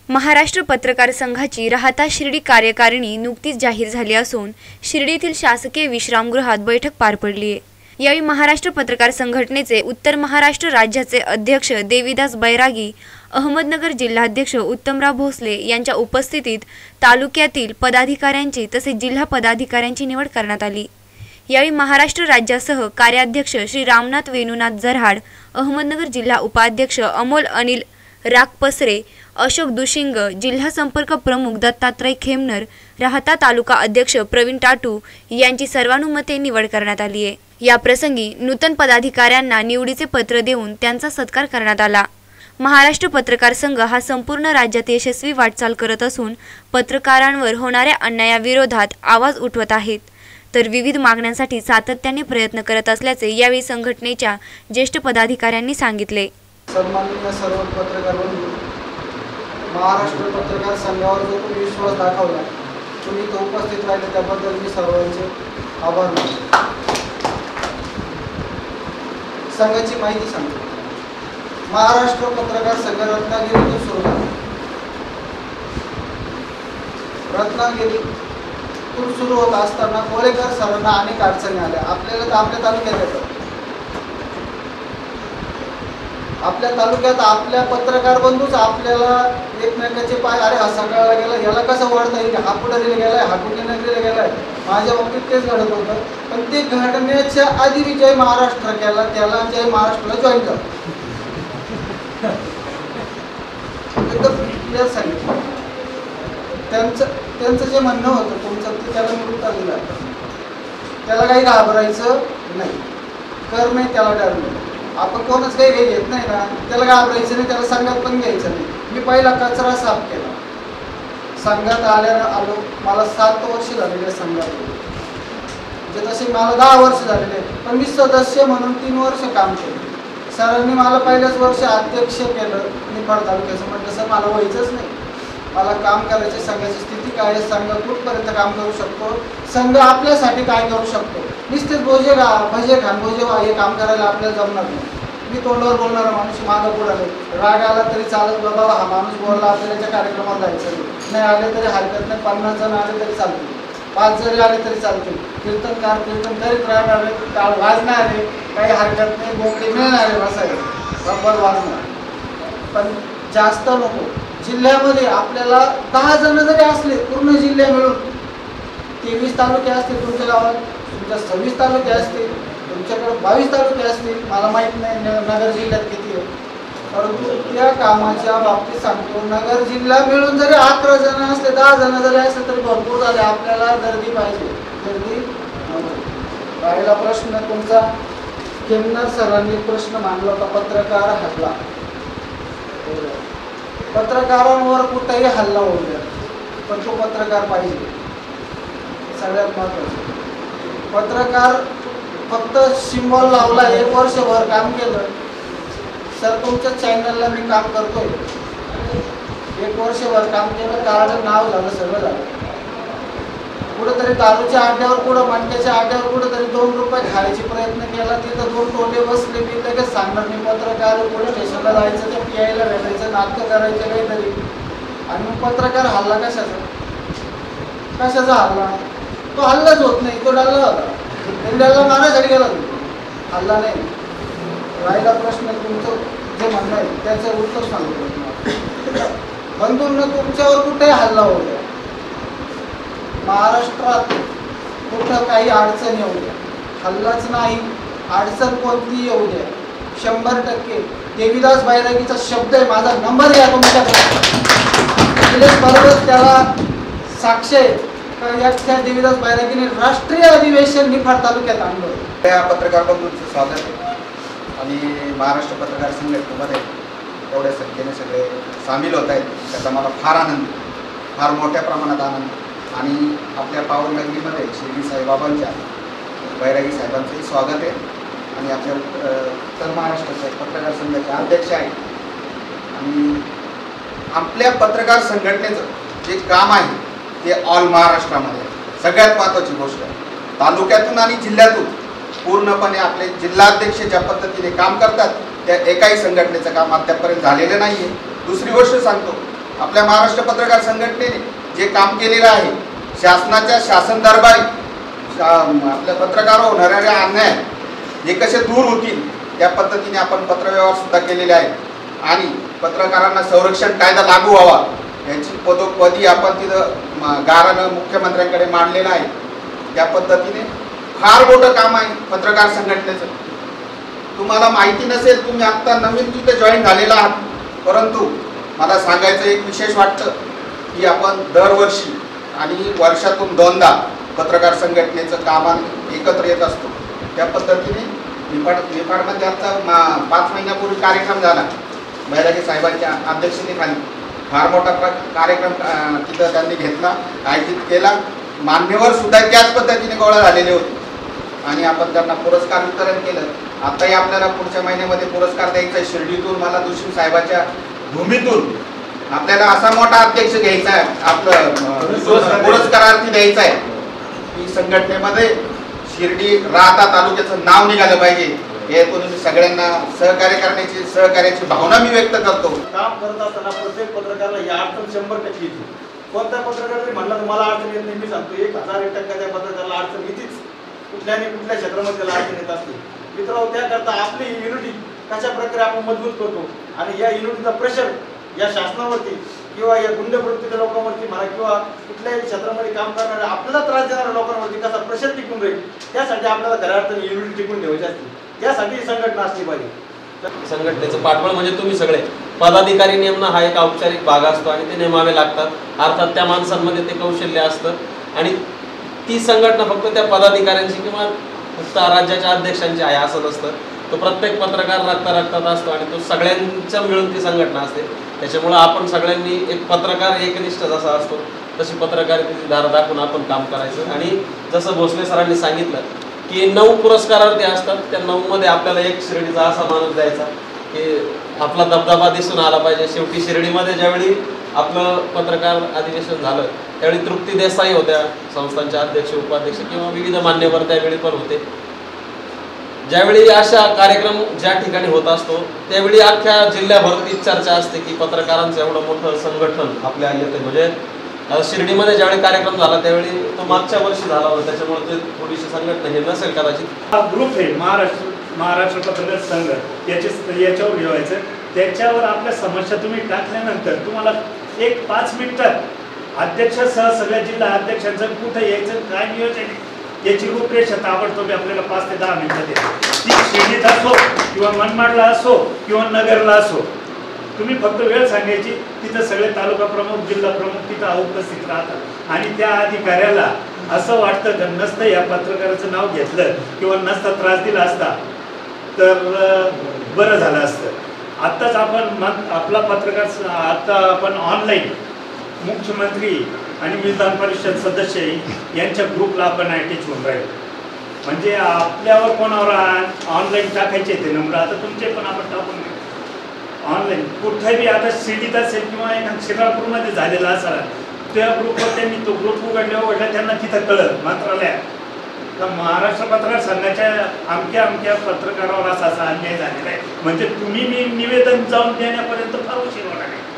महाराष्ट्र पत्रकार संघाची राहता शिर्डी कार्यकारिणी नुकतीच जाहीर झाली असून शिर्डीतील शासकीय विश्रामगृहात बैठक पार पडली आहे। यावेळी महाराष्ट्र पत्रकार संघटनेचे उत्तर महाराष्ट्र राज्याचे अध्यक्ष देवीदास बैरागी, अहमदनगर जिल्हाध्यक्ष उत्तमराव भोसले यांच्या उपस्थितीत तालुक्यातील पदाधिकाऱ्यांची तसेच जिल्हा पदाधिकाऱ्यांची निवड करण्यात आली। यावेळी महाराष्ट्र राज्यासह कार्याध्यक्ष श्री रामनाथ वेणुनाथ जरहाड, अहमदनगर जिल्हा उपाध्यक्ष अमोल अनिल राखपसरे, अशोक दुशिंग, जिल्हा संपर्क प्रमुख दत्तात्रय खेमनर, राहता तालुका अध्यक्ष प्रवीण टाटू यांची सर्वानुमते निवड करण्यात आली आहे। या प्रसंगी नूतन पदाधिकाऱ्यांना निवडीचे पत्र देऊन त्यांचा सत्कार करण्यात आला। महाराष्ट्र पत्रकार संघ हा संपूर्ण राज्यात यशस्वी वाटचाल करत असून पत्रकारांवर होणाऱ्या अन्यायाविरोधात आवाज उठवत आहेत, तर विविध मागण्यांसाठी सातत्याने प्रयत्न करत असल्याचे यावेळी संघटनेच्या ज्येष्ठ पदाधिकाऱ्यांनी सांगितले। सन्माननीय सर्व पत्रकार बंधू, महाराष्ट्र पत्रकार संघावर जो तुम्ही विश्वास दाखवला, तुम्ही तो उपस्थित राहिले त्याबद्दल मी सर्वांचे आभार मानतो। संघाची माहिती सांगतो। महाराष्ट्र पत्रकार संघ रत्नागिरीतून सुरू झाला। रत्नागिरीतून सुरू होत असताना कोळेकर सरांना अनेक अडचणी आल्या। आपल्याला तर आपल्या तालुक्यात येतात, आपल्या तालुक्यात आपल्या पत्रकार बंधूच आपल्याला एकमेकाचे पाय, अरे हा सकाळला गेला, याला कसं वाढता येईल, हा पुढे गेलाय, हा कुठे नगरीला गेलाय। माझ्या बाबतीत तेच घडत होतं, पण ते घडण्याच्या आधी मी जय महाराष्ट्र केला, त्याला जय महाराष्ट्राला जॉईन केलं। एकदम क्लिअर सांगितलं। त्यांचं जे म्हणणं होतं तुमचं ते त्याला मी उत्तर दिलं, त्याला काही घाबरायचं नाही, कर नाही त्याला डर नाही। आपण कोणच काही घेत नाही ना, त्याला घाबरायचं नाही, त्याला संघात पण घ्यायचं नाही। मी पहिला कचरा साफ केला, संघात आलो। मला 7 वर्ष झालेले संघात, म्हणजे तसे मला 10 वर्ष झालेले, पण मी सदस्य म्हणून 3 वर्ष काम केलं। सरांनी मला पहिल्याच वर्ष अध्यक्ष केलं निफाड तालुक्याचं। म्हटलं सर मला व्हायचंच नाही, मला काम करायचे, संघाची स्थिती काय आहे, संघ कुठपर्यंत काम करू शकतो, संघ आपल्यासाठी काय करू शकतो। नुसतेच भजे खान हे काम करायला आपल्याला जमणार नाही। मी तोंडावर बोलणारा माणूस, मागं पुढे आले, राग आला तरी चालत, बाबा हा माणूस बोलला, आपल्याला त्याच्या कार्यक्रमात जायचं नाही आले तरी हरकत नाही, 50 जण आले तरी चालतील, 5 जरी आले तरी चालतील, कीर्तनकार कीर्तन करीत राहणार आहे, टाळ वाजणार आहे, काही हरकत नाही, बोकडे मिळणार आहे, बसायला बरोबर वाजणार, पण जास्त नको। जिल्ह्यामध्ये आपल्याला 10 जण जरी असले, पूर्ण जिल्ह्या मिळून 23 तालुके असतील तुमच्या गावात, तुमच्या 26 तालुके असतील, तुमच्याकडे 22 तालुके असतील, मला माहीत नाही नगर जिल्ह्यात किती आहे, परंतु त्या कामाच्या बाबतीत सांगतो, नगर जिल्हा मिळून जरी 11 जण असले, 10 जण जरी असले तरी भरपूर झाले। आपल्याला गर्दी पाहिजे, गर्दी नको। राहिला प्रश्न तुमचा, खेमनर सरांनी प्रश्न मांडला होता, पत्रकार हल्ला। पत्रकारांवर कुठेही हल्ला होऊ द्या, पण तो पत्रकार पाहिजे, सगळ्यात महत्त्वाचं। पत्रकार फक्त सिम्बॉल लावला, 1 वर्षभर काम केलं, सर तुमच्या चॅनलला मी काम करतोय, 1 वर्षभर काम केलं, कार्ड नाव झालं, सगळं झालं, कुठेतरी दारूच्या अड्ड्यावर, कुठं मटक्याच्या अड्ड्यावर कुठेतरी 2 रुपये खायचे प्रयत्न केला, तिथं 2 टोले बसले, मी लगेच सांगणार मी पत्रकार, पोलीस स्टेशनला जायचं, ते पियायला भेटायचं, नाटकं करायचं काहीतरी, आणि मग पत्रकार हल्ला कशाचा हल्ला? तो हल्लाच होत नाही, तो डल्ला होता, डल्ला मारायसाठी गेला, हल्ला नाही। राहिला प्रश्न तुमचं जे म्हणणं आहे त्याचं उत्तर सांगतो। बंधूंना तुमच्यावर कुठेही हल्ला होऊ द्या, महाराष्ट्रात कुठं काही अडचण येऊ द्या, हल्लाच नाही, अडचण कोणती येऊ द्या, 100% देवीदास बैरागीचा शब्द आहे, माझा नंबर घ्या तुमच्याकडे, बरोबर त्याला साक्ष आहे का देवीदास बैरागीने राष्ट्रीय अधिवेशन निफाड तालुक्यात आणलं। त्या पत्रकार बंधूंचं स्वागत आहे आणि महाराष्ट्र पत्रकार संघटनेमध्ये एवढ्या संख्येने सगळे सामील होत आहेत, त्याचा मला फार आनंद, फार मोठ्या प्रमाणात आनंद। आणि आपल्या पावनगरीमध्ये शिर्डी साईबाबांच्या बैरागी साहेबांचंही स्वागत आहे आणि आपल्या उत्तर महाराष्ट्राच्या पत्रकार संघाचे अध्यक्ष आहेत। आणि आपल्या पत्रकार संघटनेचं जे काम आहे ते ऑल महाराष्ट्रामध्ये सगळ्यात महत्त्वाची गोष्ट आहे। तालुक्यातून आणि जिल्ह्यातून पूर्णपणे आपले जिल्हाध्यक्ष ज्या पद्धतीने काम करतात त्या एकाही संघटनेचं काम अद्यापर्यंत झालेलं नाही आहे। दुसरी गोष्ट सांगतो, आपल्या महाराष्ट्र पत्रकार संघटनेने जे काम केलेलं आहे, शासनाच्या शासन दरबारी आपल्या पत्रकारावर होणाऱ्या अन्याय हे कसे दूर होतील त्या पद्धतीने आपण पत्रव्यवहार सुद्धा केलेले आहे आणि पत्रकारांना संरक्षण कायदा लागू व्हावा याची पदोपदी आपण तिथं गारानं मुख्यमंत्र्यांकडे मांडलेलं आहे. त्या पद्धतीने फार मोठं काम आहे पत्रकार संघटनेचं. तुम्हाला माहिती नसेल, तुम्ही आत्ता नवीन तिथे जॉईन झालेला आहात, परंतु मला सांगायचं एक विशेष वाटतं की आपण दरवर्षी आणि वर्षातून 2दा पत्रकार संघटनेचं कामाने एकत्र येत असतो. त्या पद्धतीने निफाडमध्ये आमचा 5 महिन्यापूर्वी कार्यक्रम झाला बैरागी साहेबांच्या अध्यक्षतेखाली. फार मोठा कार्यक्रम तिथं त्यांनी घेतला, आयोजित केला. मान्यवर सुद्धा त्याच पद्धतीने गोळा झालेले होते आणि आपण त्यांना पुरस्कार वितरण केलं. आताही आपल्याला पुढच्या महिन्यामध्ये पुरस्कार द्यायचा आहे. शिर्डीतून मला दुशीम साहेबाच्या भूमीतून आपल्याला असा मोठा अध्यक्ष घ्यायचा आहे, आपलं पुरस्कारार्थी द्यायचा आहे की संघटनेमध्ये शिर्डी राहता तालुक्याचं नाव निघालं पाहिजे. यातून मी सगळ्यांना सहकार्याची भावना मी व्यक्त करतो. काम करत असताना प्रत्येक पत्रकाराला या अडचण 100% येते. कोणत्या पत्रकार जरी म्हणला तर मला अडचण येत नाही, मी सांगतो 1001% त्या पत्रकाराला अडचण येतेच. कुठल्या क्षेत्रामध्ये त्याला अडचण येत असते. मित्रांनो, त्याकरता आपली युनिटी कशा प्रकारे आपण मजबूत करतो आणि या युनिटीचा प्रेशर या शासनावरती किंवा या गुंड प्रवृत्तीच्या लोकांवरती म्हणा किंवा कुठल्याही क्षेत्रामध्ये काम करणाऱ्या आपल्याला त्रास देणाऱ्या लोकांवरती कसा प्रेशर टिकून राहील, त्यासाठी आपल्याला खऱ्या अर्थाने युनिटी टिकून ठेवायची असते. यासाठी ही संघटना असली पाहिजे. संघटनेचं पाठबळ म्हणजे तुम्ही सगळे पदाधिकारी नेमणं हा एक औपचारिक भाग असतो आणि ते नेमावे लागतात. अर्थात त्या माणसांमध्ये ते कौशल्य असतं आणि ती संघटना फक्त त्या पदाधिकाऱ्यांची किंवा फक्त राज्याच्या अध्यक्षांची आहे असं नसतं. तो प्रत्येक पत्रकार रक्तात असतो आणि तो सगळ्यांच्या मिळून ती संघटना असते. त्याच्यामुळं आपण सगळ्यांनी एक पत्रकार एकनिष्ठ जसा असतो तशी पत्रकारितेची धारा दाखवून आपण काम करायचं. आणि जसं भोसले सरांनी सांगितलं की 9 पुरस्कारार्थी असतात, त्या 9 मध्ये आपल्याला एक शिर्डीचा असा माणूस द्यायचा की आपला दबदबा दिसून आला पाहिजे. शेवटी शिर्डीमध्ये ज्यावेळी आपलं पत्रकार अधिवेशन झालं त्यावेळी तृप्ती देसाई होत्या, संस्थांच्या अध्यक्ष उपाध्यक्ष किंवा विविध मान्यवर त्यावेळी पण होते. ज्यावेळी अशा कार्यक्रम ज्या ठिकाणी होत असतो त्यावेळी अख्ख्या जिल्ह्याभर तीच चर्चा असते की पत्रकारांचं एवढं मोठं संघटन आपल्या येते. म्हणजे शिर्डीमध्ये ज्यावेळी कार्यक्रम झाला त्यावेळी तो मागच्या वर्षी झाला होता, त्याच्यामुळे ते थोडीशी संघटना हे नसेल कदाचित. हा ग्रुप आहे महाराष्ट्र पत्रकार संघ, याच्यावर ठेवायचं. त्याच्यावर आपल्या समस्या तुम्ही टाकल्यानंतर तुम्हाला 5 मिनिटात अध्यक्षासह सगळ्या जिल्हा अध्यक्षांचं कुठं यायचं काय नियोजन याची रूपरेषा ताबडतोब आपल्याला 5 ते 10 मिनिटात येते. ती शिर्डीत असो किंवा मनमाडला असो किंवा नगरला असो, तुम्ही फक्त वेळ सांगायची. तिथं सगळे तालुका प्रमुख जिल्हा प्रमुख तिथं उपस्थित राहतात आणि त्या अधिकाऱ्याला असं वाटतं की नसतं या पत्रकाराचं नाव घेतलं किंवा नसता त्रास दिला असता तर बरं झालं असतं. आत्ताच आपण आपला पत्रकार आता आपण ऑनलाईन मुख्यमंत्री आणि विधान परिषद सदस्य यांच्या ग्रुपला आपण अटॅच होऊन राहिलो. म्हणजे आपल्यावर कोणावर ऑनलाईन टाकायचे ते नंबर आता तुमचे पण आपण टाकून ऑनलाईन कुठेही आता शिर्डीत असेल किंवा एका श्रीरामपूरमध्ये झालेला असाल त्या ग्रुपवर त्यांनी तो ग्रुप उघडला त्यांना तिथं कळत मंत्रालयात तर महाराष्ट्र पत्रकार संघाच्या अमक्या पत्रकारावर असा अन्याय झालेला आहे. म्हणजे तुम्ही मी निवेदन जाऊन देण्यापर्यंत फार उशीर होणार आहे.